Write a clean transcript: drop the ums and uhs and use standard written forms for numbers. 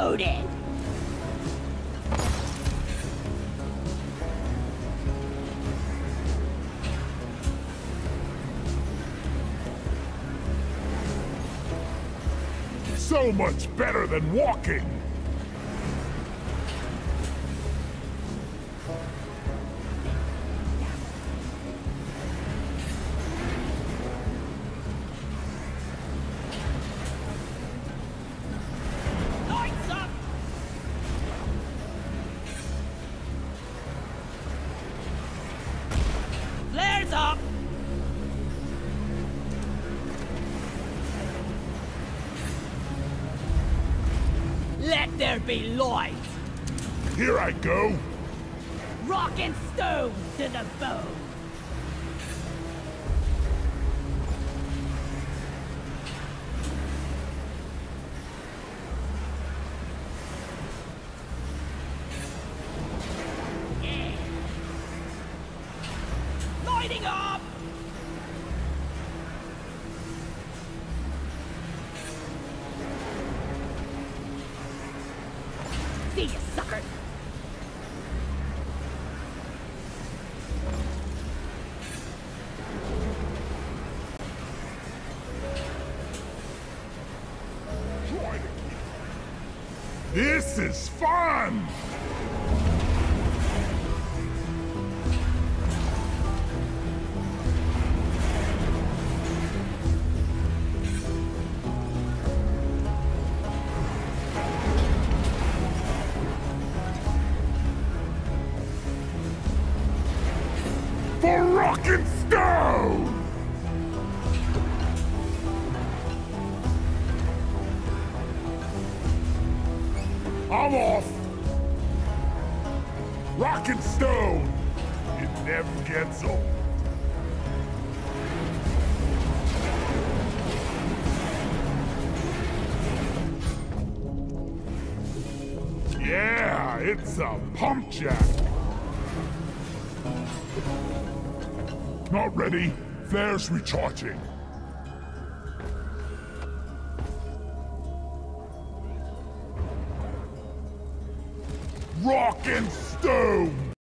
loaded! So much better than walking! Lights up! Flares up! Let there be light! Here I go! Rock and stone to the bone! Yeah. Lighting up! See ya, sucker! This is fun! For rock and stone! I'm off! Rock and stone! It never gets old. Yeah, it's a pump jack! Not ready. Flares recharging. Rock and stone!